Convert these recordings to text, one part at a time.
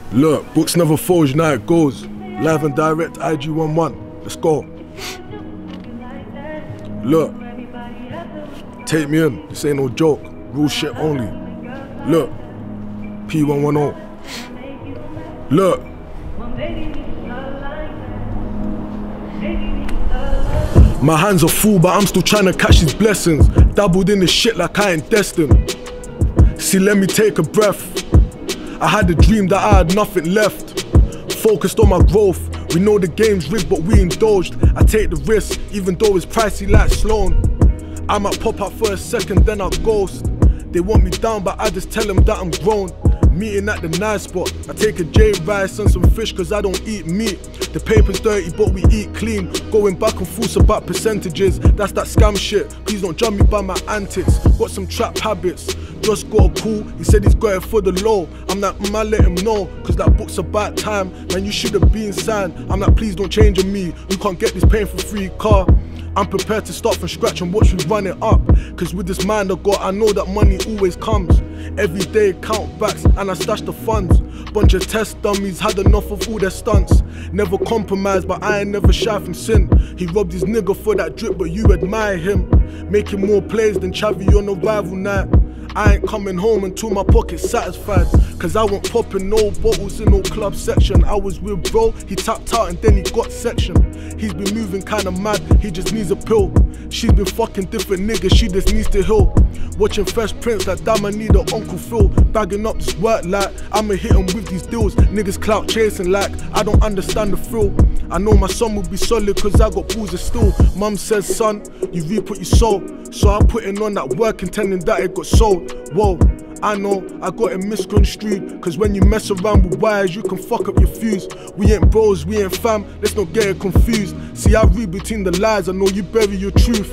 Look, books never fold, you know how it goes. Live and direct, IG11. Let's go. Look, take me in. This ain't no joke. Real shit only. Look, P110. Look. My hands are full, but I'm still trying to catch these blessings. Dabbled in this shit like I ain't destined. See, let me take a breath. I had a dream that I had nothing left. Focused on my growth. We know the game's rigged, but we indulged. I take the risk, even though it's pricey like Sloan. I might pop out for a second, then I'll ghost. They want me down, but I just tell them that I'm grown. Meeting at the nice spot. I take a J rice and some fish cause I don't eat meat. The paper's dirty but we eat clean. Going back and forth about percentages. That's that scam shit. Please don't judge me by my antics. Got some trap habits. Just got a call. He said he's got it for the low. I'm like, I let him know. Cause that book's about time. Man, you should have been signed. I'm like, please don't change on me. You can't get this pain for free car. I'm prepared to start from scratch and watch me run it up. Cause with this mind I got, I know that money always comes. Every day count backs and I stash the funds. Bunch of test dummies, had enough of all their stunts. Never compromised, but I ain't never shy from sin. He robbed his nigga for that drip, but you admire him. Making more plays than Chavi on a rival night. I ain't coming home until my pocket's satisfied. Cause I won't popping no bottles in no club section. I was with bro, he tapped out and then he got section. He's been moving kinda mad, he just needs a pill. She's been fucking different niggas, she just needs to heal. Watching Fresh Prince like damn I need a Uncle Phil. Bagging up this work like I'ma hit him with these deals. Niggas clout chasing like I don't understand the thrill. I know my son will be solid cause I got balls of steel. Mum says son, you reap what you sow. So I'm putting on that work intending that it got sold. Whoa, I know I got it misconstrued. Cause when you mess around with wires you can fuck up your fuse. We ain't bros, we ain't fam, let's not get it confused. See I read between the lies, I know you bury your truth.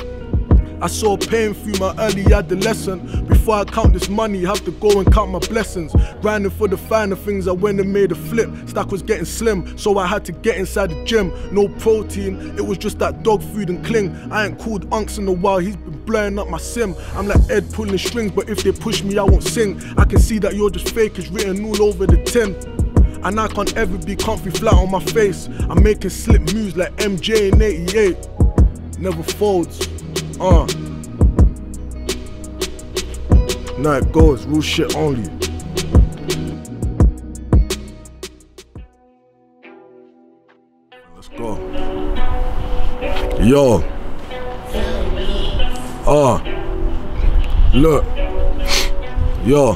I saw pain through my early adolescence. Before I count this money, have to go and count my blessings. Grinding for the finer things, I went and made a flip. Stack was getting slim, so I had to get inside the gym. No protein, it was just that dog food and cling. I ain't called Unks in a while, he's been blurring up my sim. I'm like Ed pulling strings, but if they push me, I won't sing. I can see that you're just fake, it's written all over the tin. And I can't ever be comfy flat on my face. I'm making slip moves like MJ in 88. Never folds. Now it goes, real shit only. Let's go. Yo. Look. Yo.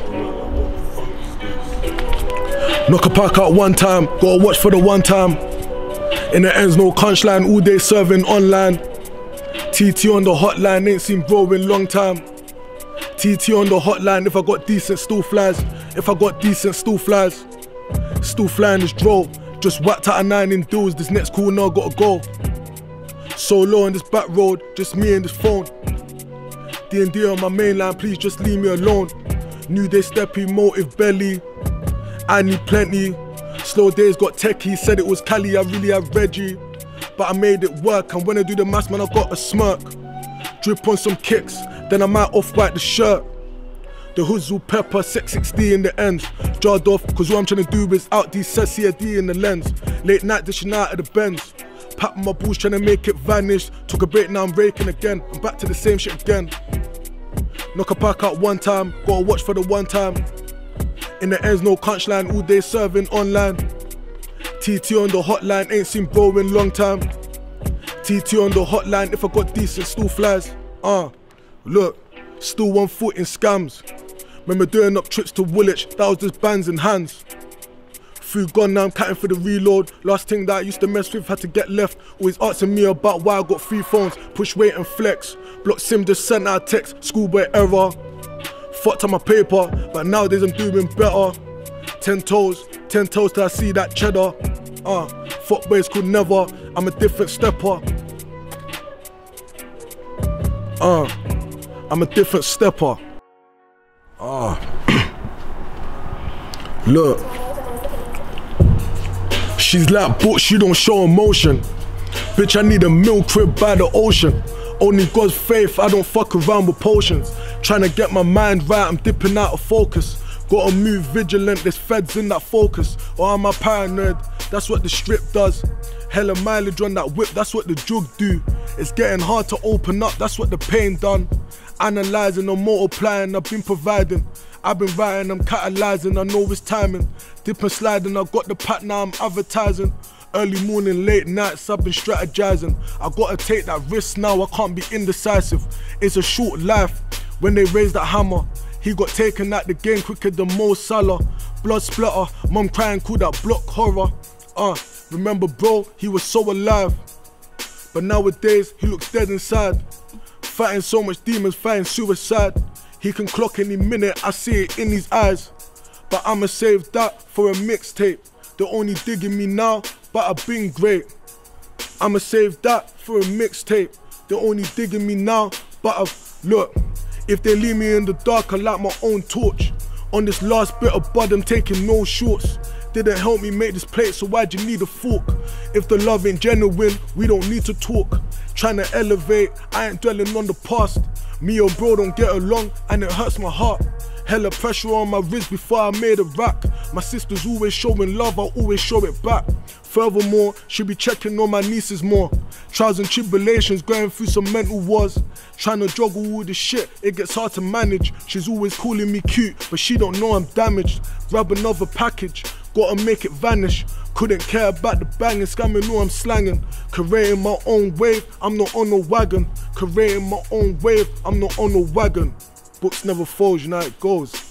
Knock a pack out one time, gotta watch for the one time. In the ends, no punchline, all day serving online. TT on the hotline, ain't seen bro in long time. TT on the hotline, if I got decent still flies. If I got decent still flies. Still flying this draw. Just whacked out a 9 in deals, this next corner gotta go. Solo on this back road, just me and this phone. D&D on my main line, please just leave me alone. New day steppy, motive belly. I need plenty. Slow days got techie, said it was Cali, I really have Reggie. But I made it work, and when I do the maths, man, I got a smirk. Drip on some kicks, then I might off-white the shirt. The hoods will pepper, 660 in the ends. Jarred off, cause what I'm trying to do is out these CAD in the lens. Late night dishing out of the Benz. Papping my balls, trying to make it vanish. Took a break, now I'm raking again. I'm back to the same shit again. Knock a pack out one time, gotta watch for the one time. In the ends, no punchline, all day serving online. TT on the hotline, ain't seen bro in long time. TT on the hotline, if I got decent still flies. Look, still 1 foot in scams. Remember doing up trips to Woolwich, that was just bands in hands. Food gone now, I'm counting for the reload. Last thing that I used to mess with, had to get left. Always asking me about why I got 3 phones. Push, wait and flex. Block sim just sent out a text, schoolboy error. Fucked on my paper, but nowadays I'm doing better. 10 toes till I see that cheddar. Fuck boys could never, I'm a different stepper. I'm a different stepper. Look. She's like books, she don't show emotion. Bitch, I need a milk crib by the ocean. Only God's faith, I don't fuck around with potions. Trying to get my mind right, I'm dipping out of focus. Gotta move vigilant, there's feds in that focus. Or am I paranoid? That's what the strip does. Hella mileage on that whip, that's what the drug do. It's getting hard to open up, that's what the pain done. Analysing or multiplying, I've been providing. I've been writing, I'm catalysing, I know it's timing. Dip and sliding, I got the pack, now I'm advertising. Early morning, late nights, I've been strategizing. I gotta take that risk now, I can't be indecisive. It's a short life, when they raise that hammer. He got taken out the game quicker than Mo Salah. Blood splatter, mum crying, call that block horror. Remember bro, he was so alive. But nowadays, he looks dead inside. Fighting so much demons, fighting suicide. He can clock any minute, I see it in his eyes. But I'ma save that for a mixtape. They're only digging me now, but I've been great. I'ma save that for a mixtape. They're only digging me now, but look, if they leave me in the dark, I light my own torch. On this last bit of bud, I'm taking no shorts. Didn't help me make this plate, so why'd you need a fork? If the love ain't genuine, we don't need to talk. Trying to elevate, I ain't dwelling on the past. Me and bro don't get along, and it hurts my heart. Hella pressure on my wrist before I made a rack. My sister's always showing love, I always show it back. Furthermore, she be checking on my nieces more. Trials and tribulations, going through some mental wars. Trying to juggle all this shit, it gets hard to manage. She's always calling me cute, but she don't know I'm damaged. Grab another package, gotta make it vanish. Couldn't care about the banging, scamming all I'm slanging. Creating my own wave, I'm not on a wagon. Creating my own wave, I'm not on a wagon. Books never fold, you know how it goes.